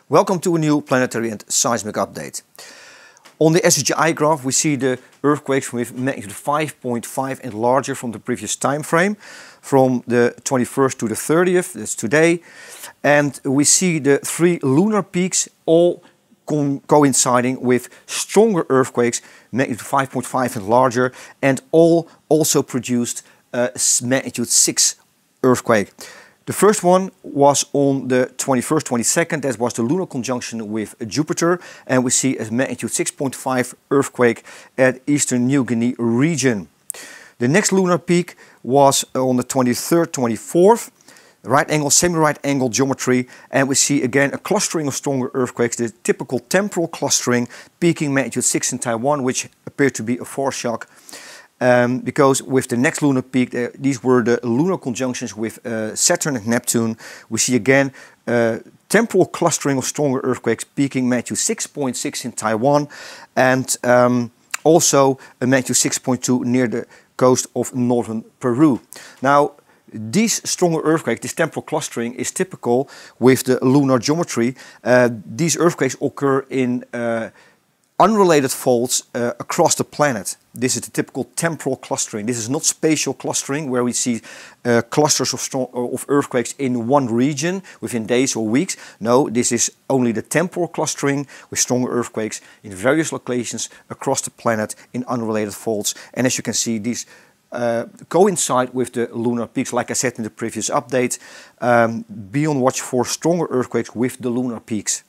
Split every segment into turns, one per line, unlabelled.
Welcome to a new planetary and seismic update. On the SSGI graph we see the earthquakes with magnitude 5.5 and larger from the previous time frame, from the 21st to the 30th, that's today. And we see the three lunar peaks all coinciding with stronger earthquakes, magnitude 5.5 and larger, and all also produced a magnitude 6 earthquake. The first one was on the 21st, 22nd, that was the lunar conjunction with Jupiter, and we see a magnitude 6.5 earthquake at Eastern New Guinea region. The next lunar peak was on the 23rd, 24th, right angle, semi-right angle geometry, and we see again a clustering of stronger earthquakes, the typical temporal clustering, peaking magnitude 6 in Taiwan, which appeared to be a foreshock. Because with the next lunar peak, these were the lunar conjunctions with Saturn and Neptune. We see again temporal clustering of stronger earthquakes, peaking magnitude 6.6 in Taiwan, and also a magnitude 6.2 near the coast of northern Peru. Now, these stronger earthquakes, this temporal clustering, is typical with the lunar geometry. These earthquakes occur in unrelated faults across the planet. This is the typical temporal clustering. This is not spatial clustering, where we see clusters of earthquakes in one region within days or weeks. No, this is only the temporal clustering with stronger earthquakes in various locations across the planet in unrelated faults. And as you can see, these coincide with the lunar peaks. Like I said in the previous update, be on watch for stronger earthquakes with the lunar peaks.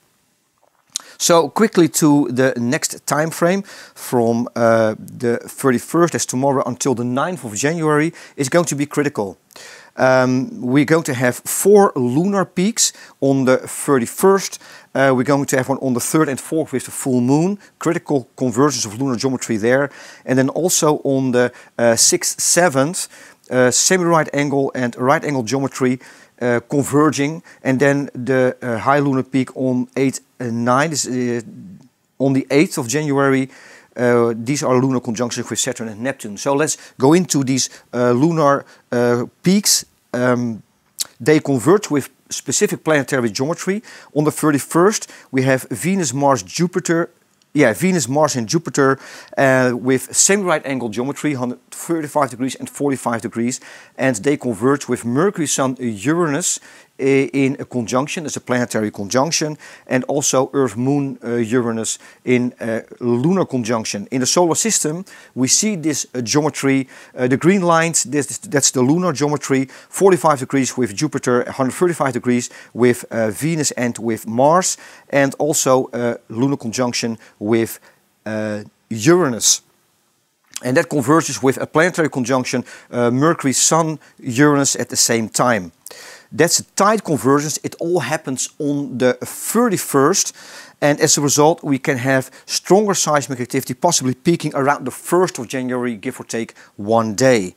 So quickly to the next time frame, from the 31st, that's tomorrow, until the 9th of January, is going to be critical. We're going to have 4 lunar peaks on the 31st. We're going to have one on the 3rd and 4th with the full moon, critical convergence of lunar geometry there. And then also on the 6th, 7th, semi-right angle and right angle geometry converging, and then the high lunar peak on 8 and 9 is on the 8th of January. These are lunar conjunctions with Saturn and Neptune. So let's go into these lunar peaks. They converge with specific planetary geometry. On the 31st we have Venus, Mars, Jupiter. Venus, Mars and Jupiter with semi-right angle geometry, 135 degrees and 45 degrees. And they converge with Mercury, Sun, Uranus in a conjunction, as a planetary conjunction, and also Earth, Moon, Uranus in a lunar conjunction. In the solar system, we see this geometry, the green lines, that's the lunar geometry, 45 degrees with Jupiter, 135 degrees with Venus and with Mars, and also a lunar conjunction with Uranus. And that converges with a planetary conjunction, Mercury, Sun, Uranus at the same time. That's a tight convergence. It all happens on the 31st, and as a result we can have stronger seismic activity, possibly peaking around the 1st of January, give or take 1 day.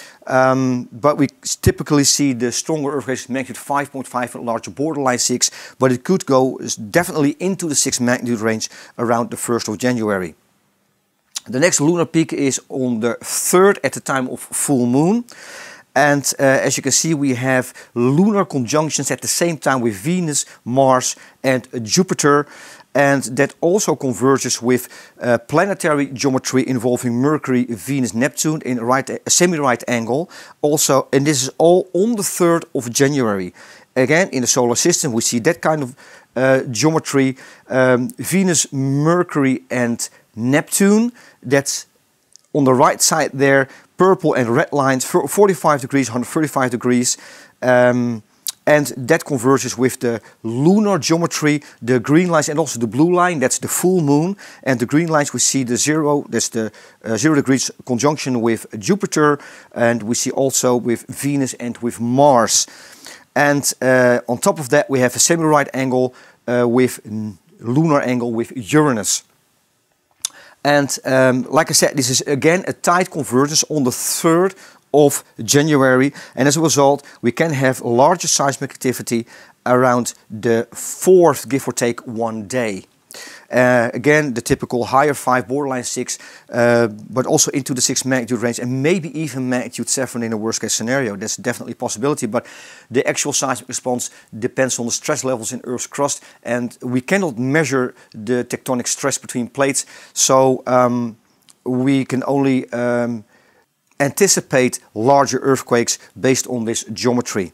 But we typically see the stronger earthquakes magnitude 5.5 and larger, borderline 6, but it could go definitely into the 6 magnitude range around the 1st of January. The next lunar peak is on the 3rd at the time of full moon. And as you can see, we have lunar conjunctions at the same time with Venus, Mars and Jupiter. And that also converges with planetary geometry involving Mercury, Venus, Neptune in a semi-right angle. Also, and this is all on the 3rd of January. Again, in the solar system, we see that kind of geometry. Venus, Mercury and Neptune. That's on the right side there. Purple and red lines, 45 degrees, 135 degrees, and that converges with the lunar geometry, the green lines and also the blue line, that's the full moon. And the green lines we see the 0, that's the 0 degrees conjunction with Jupiter, and we see also with Venus and with Mars. And on top of that we have a semi-right angle with lunar angle with Uranus. And like I said, this is again a tight convergence on the 3rd of January, and as a result we can have larger seismic activity around the 4th, give or take 1 day. Again, the typical higher 5, borderline 6, but also into the 6 magnitude range, and maybe even magnitude 7 in a worst case scenario. That's definitely a possibility, but the actual seismic response depends on the stress levels in Earth's crust, and we cannot measure the tectonic stress between plates, so we can only anticipate larger earthquakes based on this geometry.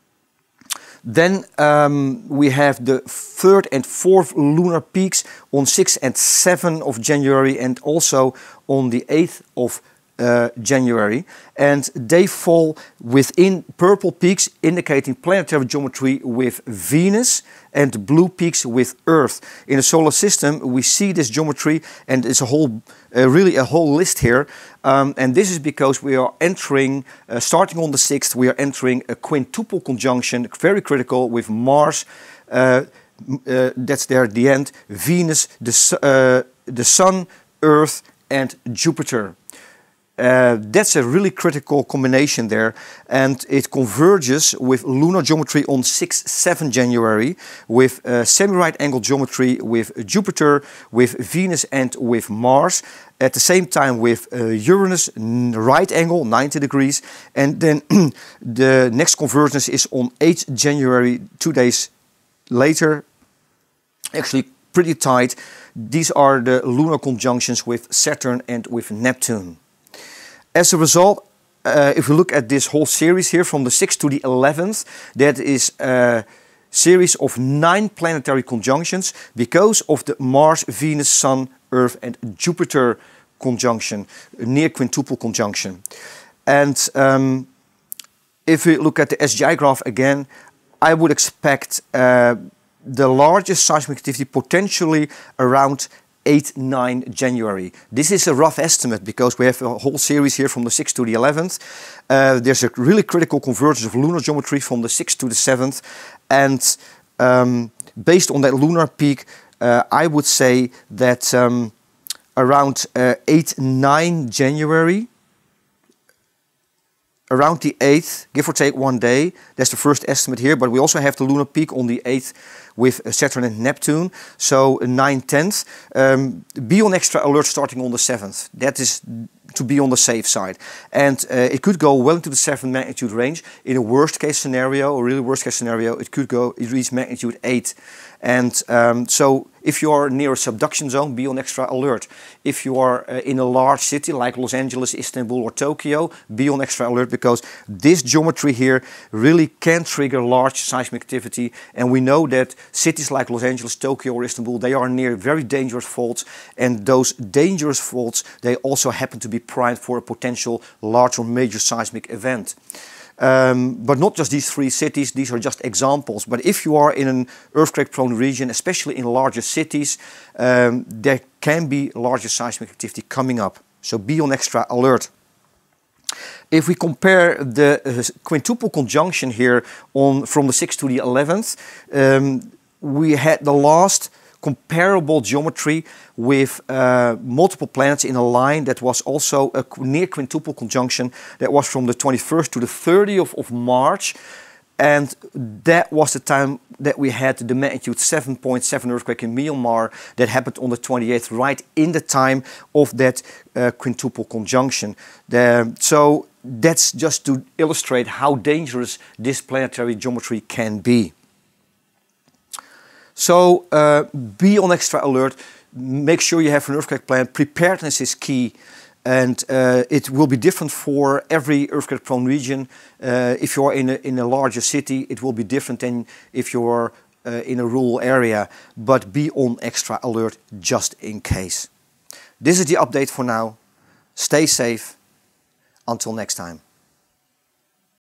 Then we have the 3rd and 4th lunar peaks on 6 and 7 of January, and also on the 8th of January, and they fall within purple peaks indicating planetary geometry with Venus, and blue peaks with Earth. In the solar system we see this geometry, and it's a whole really a whole list here, and this is because we are entering, starting on the 6th, we are entering a quintuple conjunction, very critical, with Mars, that's there at the end, Venus, the Sun, Earth and Jupiter. That's a really critical combination there, and it converges with lunar geometry on 6-7 January, with semi-right angle geometry with Jupiter, with Venus and with Mars. At the same time with Uranus, right angle, 90 degrees. And then the next convergence is on 8 January, 2 days later. Actually pretty tight. These are the lunar conjunctions with Saturn and with Neptune. As a result, if we look at this whole series here from the 6th to the 11th, that is a series of 9 planetary conjunctions because of the Mars, Venus, Sun, Earth and Jupiter conjunction, near quintuple conjunction. And if we look at the SGI graph again, I would expect the largest seismic activity potentially around 8-9 January. This is a rough estimate because we have a whole series here from the 6th to the 11th. There's a really critical convergence of lunar geometry from the 6th to the 7th, and based on that lunar peak, I would say that around 8-9 January, around the 8th, give or take 1 day, that's the first estimate here, but we also have the lunar peak on the 8th with Saturn and Neptune, so 9/10. Be on extra alert starting on the 7th. That is to be on the safe side. And it could go well into the 7 magnitude range. In a worst case scenario, or really worst case scenario, it could reach magnitude 8. And so if you are near a subduction zone, be on extra alert. If you are in a large city like Los Angeles, Istanbul or Tokyo, be on extra alert because this geometry here really can trigger large seismic activity. And we know that cities like Los Angeles, Tokyo or Istanbul, they are near very dangerous faults, and those dangerous faults, they also happen to be primed for a potential large or major seismic event. But not just these 3 cities, these are just examples. But if you are in an earthquake-prone region, especially in larger cities, there can be larger seismic activity coming up. So be on extra alert. If we compare the quintuple conjunction here from the 6th to the 11th, we had the last comparable geometry with multiple planets in a line that was also a near quintuple conjunction. That was from the 21st to the 30th of March, and that was the time that we had the magnitude 7.7 earthquake in Myanmar that happened on the 28th, right in the time of that quintuple conjunction. So that's just to illustrate how dangerous this planetary geometry can be. So be on extra alert, make sure you have an earthquake plan. Preparedness is key, and it will be different for every earthquake-prone region. If you're in a larger city, it will be different than if you're in a rural area, but be on extra alert just in case. This is the update for now. Stay safe. Until next time.